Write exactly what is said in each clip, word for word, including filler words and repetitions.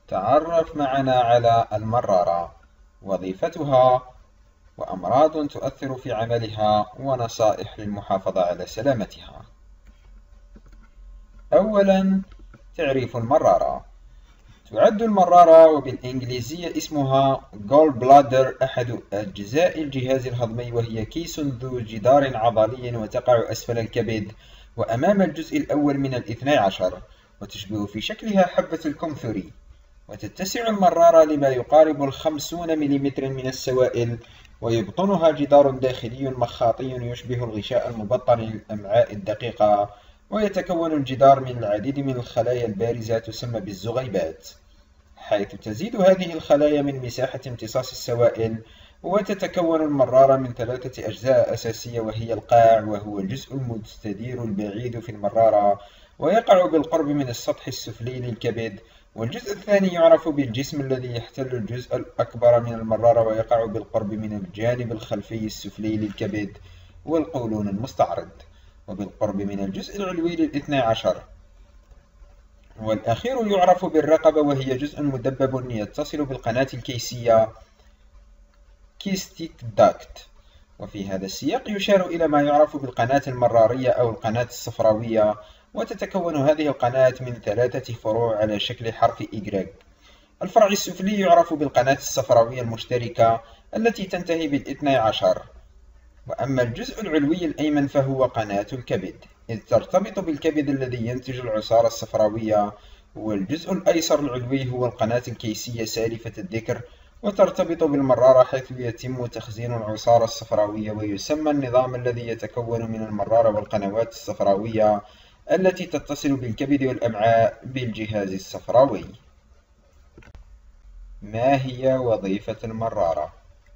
تعرف معنا على المرارة، وظيفتها، وأمراض تؤثر في عملها، ونصائح للمحافظة على سلامتها. أولا، تعريف المرارة. تعد المرارة وبالإنجليزية اسمها gall bladder أحد أجزاء الجهاز الهضمي، وهي كيس ذو جدار عضلي وتقع أسفل الكبد وأمام الجزء الأول من الاثني عشر، وتشبه في شكلها حبة الكمثري. وتتسع المرارة لما يقارب الخمسون مليمترا من السوائل، ويبطنها جدار داخلي مخاطي يشبه الغشاء المبطن للأمعاء الدقيقة. ويتكون الجدار من العديد من الخلايا البارزة تسمى بالزغيبات، حيث تزيد هذه الخلايا من مساحة امتصاص السوائل. وتتكون المرارة من ثلاثة أجزاء أساسية، وهي القاع، وهو الجزء المستدير البعيد في المرارة ويقع بالقرب من السطح السفلي للكبد. والجزء الثاني يعرف بالجسم، الذي يحتل الجزء الأكبر من المرارة ويقع بالقرب من الجانب الخلفي السفلي للكبد والقولون المستعرض، وبالقرب من الجزء العلوي للاثني عشر. والأخير يعرف بالرقبة، وهي جزء مدبب يتصل بالقناة الكيسية كيستيك داكت. وفي هذا السياق يشار إلى ما يعرف بالقناة المرارية أو القناة الصفراوية. وتتكون هذه القناة من ثلاثة فروع على شكل حرف إيجريك. الفرع السفلي يعرف بالقناة الصفراوية المشتركة التي تنتهي بالاثني عشر. وأما الجزء العلوي الأيمن فهو قناة الكبد، إذ ترتبط بالكبد الذي ينتج العصارة الصفراوية. والجزء الأيسر العلوي هو القناة الكيسية سالفة الذكر، وترتبط بالمرارة، حيث يتم تخزين العصارة الصفراوية. ويسمى النظام الذي يتكون من المرارة والقنوات الصفراوية التي تتصل بالكبد والأمعاء بالجهاز الصفراوي. ما هي وظيفة المرارة؟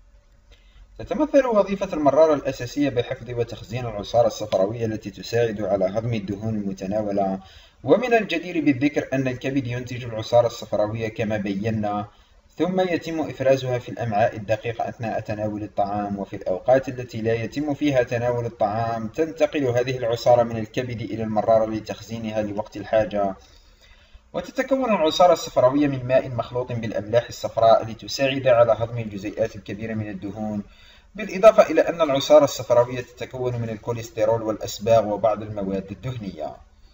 تتمثل وظيفة المرارة الأساسية بحفظ وتخزين العصارة الصفراوية التي تساعد على هضم الدهون المتناولة. ومن الجدير بالذكر أن الكبد ينتج العصارة الصفراوية كما بينا، ثم يتم إفرازها في الأمعاء الدقيقة أثناء تناول الطعام. وفي الأوقات التي لا يتم فيها تناول الطعام تنتقل هذه العصارة من الكبد إلى المرارة لتخزينها لوقت الحاجة. وتتكون العصارة الصفراوية من ماء مخلوط بالأملاح الصفراء لتساعد على هضم الجزيئات الكبيرة من الدهون، بالإضافة إلى أن العصارة الصفراوية تتكون من الكوليسترول والأصباغ وبعض المواد الدهنية.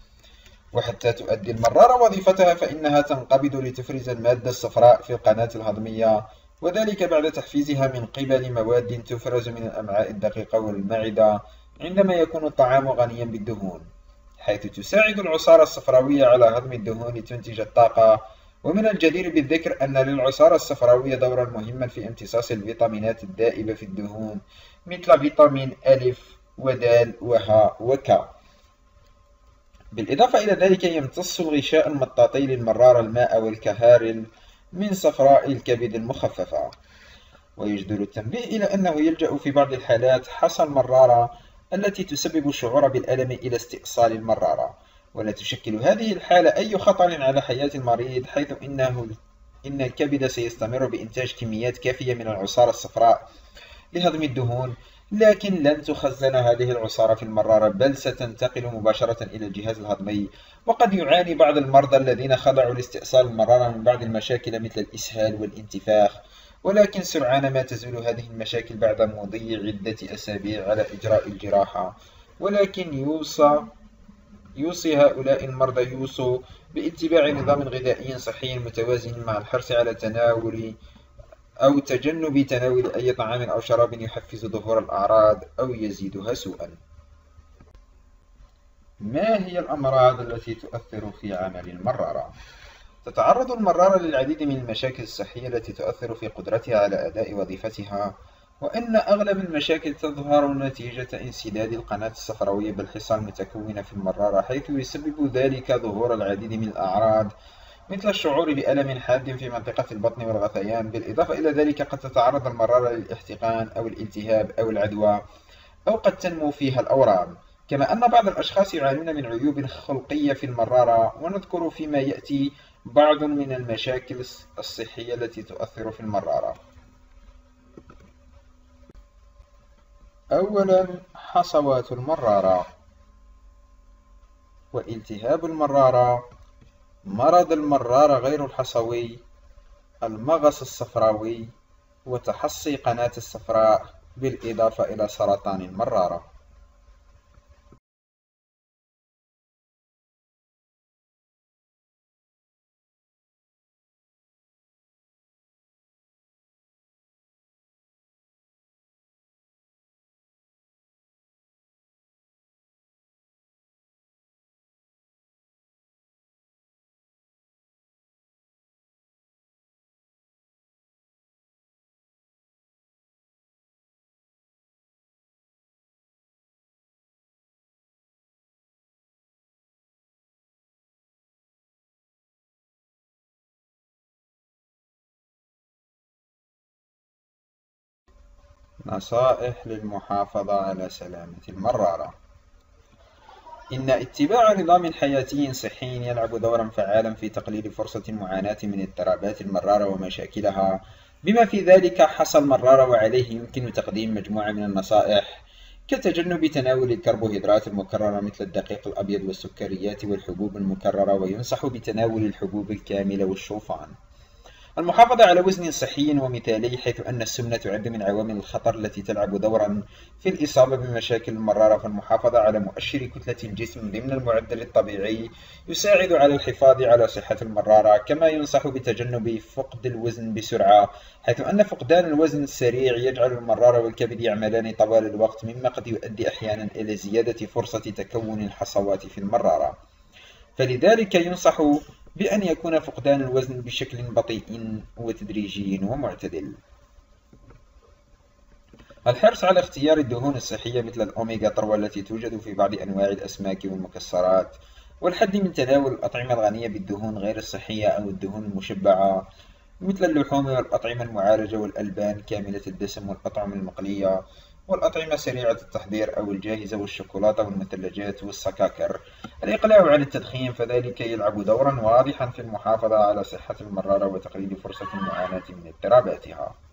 وحتى تؤدي المرارة وظيفتها فإنها تنقبض لتفرز المادة الصفراء في القناة الهضمية، وذلك بعد تحفيزها من قبل مواد تفرز من الأمعاء الدقيقة والمعدة عندما يكون الطعام غنيا بالدهون، حيث تساعد العصارة الصفراوية على هضم الدهون لتنتج الطاقة. ومن الجدير بالذكر أن للعصارة الصفراوية دورا مهما في امتصاص الفيتامينات الدائبة في الدهون، مثل فيتامين ألف ودال وه وك. بالإضافة إلى ذلك يمتص الغشاء المطاطي للمرارة الماء والكهارل من صفراء الكبد المخففة. ويجدر التنبيه إلى أنه يلجأ في بعض الحالات حصى المرارة التي تسبب الشعور بالألم إلى استئصال المرارة، ولا تشكل هذه الحالة أي خطر على حياة المريض، حيث إنه إن الكبد سيستمر بإنتاج كميات كافية من العصارة الصفراء لهضم الدهون، لكن لن تخزن هذه العصارة في المرارة، بل ستنتقل مباشرة إلى الجهاز الهضمي. وقد يعاني بعض المرضى الذين خضعوا لاستئصال المرارة من بعض المشاكل مثل الإسهال والانتفاخ، ولكن سرعان ما تزول هذه المشاكل بعد مضي عدة أسابيع على إجراء الجراحة. ولكن يوصى يوصي هؤلاء المرضى يوصوا باتباع نظام غذائي صحي متوازن، مع الحرص على تناول أو تجنب تناول أي طعام أو شراب يحفز ظهور الأعراض أو يزيدها سوءا. ما هي الأمراض التي تؤثر في عمل المرارة؟ تتعرض المرارة للعديد من المشاكل الصحية التي تؤثر في قدرتها على أداء وظيفتها، وإن أغلب المشاكل تظهر نتيجة انسداد القناة الصفراوية بالحصى المتكونة في المرارة، حيث يسبب ذلك ظهور العديد من الأعراض مثل الشعور بألم حاد في منطقة البطن والغثيان. بالإضافة إلى ذلك قد تتعرض المرارة للاحتقان أو الالتهاب أو العدوى، أو قد تنمو فيها الأورام. كما أن بعض الأشخاص يعانون من عيوب خلقية في المرارة. ونذكر فيما يأتي بعض من المشاكل الصحية التي تؤثر في المرارة. أولا، حصوات المرارة والتهاب المرارة مرض المرارة غير الحصوي، المغص الصفراوي، وتحصي قناة الصفراء، بالإضافة إلى سرطان المرارة. نصائح للمحافظة على سلامة المرارة. إن اتباع نظام حياتي صحي يلعب دورا فعالا في تقليل فرصة المعاناة من اضطرابات المرارة ومشاكلها، بما في ذلك حصى المرارة، وعليه يمكن تقديم مجموعة من النصائح كتجنب تناول الكربوهيدرات المكررة مثل الدقيق الأبيض والسكريات والحبوب المكررة، وينصح بتناول الحبوب الكاملة والشوفان. المحافظة على وزن صحي ومثالي، حيث أن السمنة تعد من عوامل الخطر التي تلعب دورا في الإصابة بمشاكل المرارة، فالمحافظة على مؤشر كتلة الجسم ضمن المعدل الطبيعي يساعد على الحفاظ على صحة المرارة. كما ينصح بتجنب فقد الوزن بسرعة، حيث أن فقدان الوزن السريع يجعل المرارة والكبد يعملان طوال الوقت، مما قد يؤدي أحيانا إلى زيادة فرصة تكون الحصوات في المرارة. فلذلك ينصح بأن يكون فقدان الوزن بشكل بطيء وتدريجي ومعتدل. الحرص على اختيار الدهون الصحية مثل الأوميغا ثلاثة والتي توجد في بعض أنواع الأسماك والمكسرات، والحد من تناول الأطعمة الغنية بالدهون غير الصحية أو الدهون المشبعة مثل اللحوم والأطعمة المعالجة والألبان كاملة الدسم والأطعمة المقلية والأطعمة سريعة التحضير أو الجاهزة والشوكولاتة والمثلجات والسكاكر. الإقلاع عن التدخين، فذلك يلعب دورا واضحا في المحافظة على صحة المرارة وتقليل فرصة المعاناة من اضطراباتها.